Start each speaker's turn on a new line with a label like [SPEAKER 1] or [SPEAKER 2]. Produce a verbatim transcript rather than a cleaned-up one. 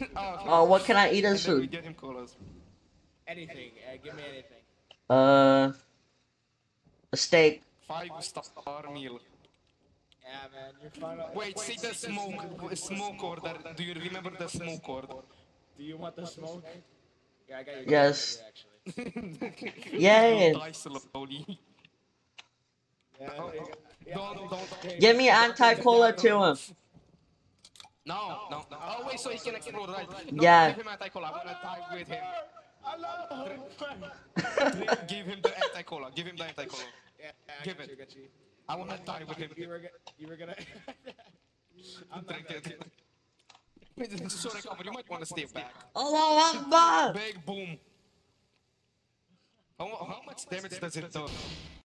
[SPEAKER 1] Oh,
[SPEAKER 2] Oh, what can I eat as
[SPEAKER 1] and then we
[SPEAKER 2] food?
[SPEAKER 1] get him colas.
[SPEAKER 3] Anything. Uh, give me anything.
[SPEAKER 2] Uh, a steak.
[SPEAKER 1] Five star meal.
[SPEAKER 3] Yeah, man, you're fine.
[SPEAKER 1] Wait, say the smoke, smoke order. Do you remember the smoke order?
[SPEAKER 3] Do you want the smoke? Yeah, I got your
[SPEAKER 2] Yes.
[SPEAKER 3] right here, actually.
[SPEAKER 2] Yay!
[SPEAKER 1] Die slowly.
[SPEAKER 3] Yeah,
[SPEAKER 1] Oh,
[SPEAKER 3] there you
[SPEAKER 1] oh,
[SPEAKER 3] go. Yeah,
[SPEAKER 1] don't, don't, don't.
[SPEAKER 2] Give me anti-cola to him.
[SPEAKER 1] No, no, no. Oh, wait, so he can explode, right? No,
[SPEAKER 2] Yeah.
[SPEAKER 1] give him anti-cola. I'm gonna die with him.
[SPEAKER 3] Alone.
[SPEAKER 1] Give him the anti-cola. Give him the anti-cola.
[SPEAKER 3] Yeah, I
[SPEAKER 1] Give
[SPEAKER 3] got
[SPEAKER 1] it.
[SPEAKER 3] you, got you.
[SPEAKER 1] I wanna die with him.
[SPEAKER 3] You were, gonna- you were gonna. I'm not
[SPEAKER 1] Drink
[SPEAKER 3] gonna
[SPEAKER 1] it.
[SPEAKER 3] get it.
[SPEAKER 1] Sorry, Copper, you might wanna stay back.
[SPEAKER 2] Allahu Akbar!
[SPEAKER 1] Big boom. How, how much damage does it do?